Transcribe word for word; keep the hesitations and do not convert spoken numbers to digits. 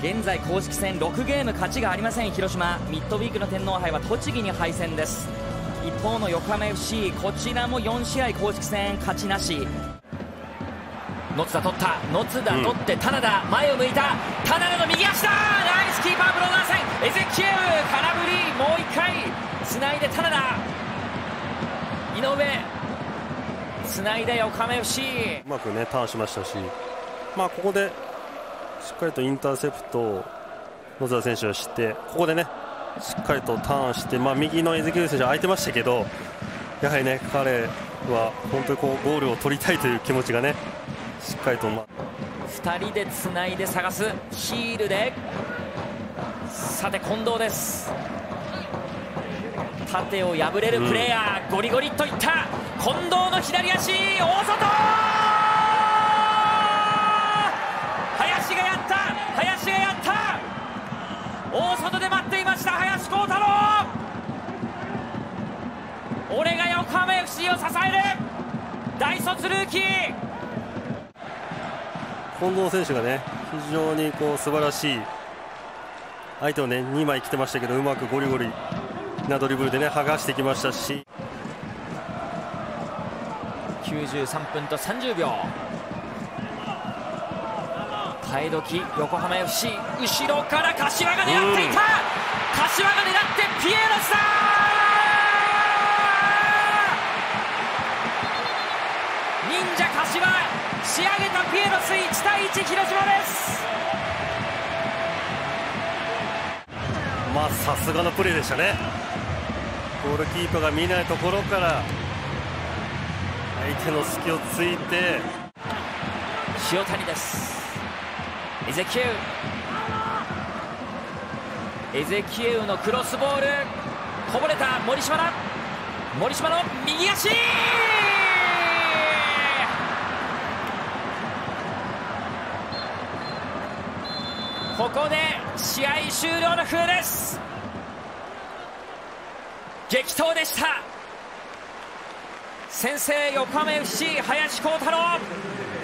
現在公式戦ろくゲーム勝ちがありません広島。ミッドウィークの天皇杯は栃木に敗戦です。一方の横浜 エフシー、 こちらもよん試合公式戦勝ちなし。野津田取った、野津田取って棚田、前を向いた棚田の右足だ、ナイスキーパーブローダー戦、エゼキエウ空振り、もういっかいつないで棚田、井上つないで横浜 エフシー、 うまくねターンしましたし、まあここでしっかりとインターセプトを野津田選手はして、ここでねしっかりとターンして、まあ、右のエゼキエウ選手は空いてましたけど、やはりね彼は本当にこうゴールを取りたいという気持ちがねしっかりと、ま、 ふたりでつないで探すヒールで、さて近藤です。縦を破れるプレーヤー、うん、ゴリゴリといった近藤の左足、大外、林がやった、林がやった、大外で待っていました林幸太郎、俺が横浜 エフシー を支える大卒ルーキー。 近藤選手がね非常にこう素晴らしい、相手をねにまい来てましたけど、うまくゴリゴリなドリブルでね剥がしてきましたし、 きゅうじゅうさんぷんとさんじゅうびょう、替え時横浜 エフシー、 後ろから柏が狙っていた、柏が狙ってピエロスだ、忍者柏仕上げたピエロス、いちたいいち広島です。 まあさすがのプレーでしたね。ゴールキーパーが見ないところから相手の隙をついて、 塩谷です。エゼキエウ、エゼキエウのクロスボール、こぼれた森島だ、森島の右足、ここで試合終了の笛です。激闘でした。先制横浜 エフシー 林幸太郎。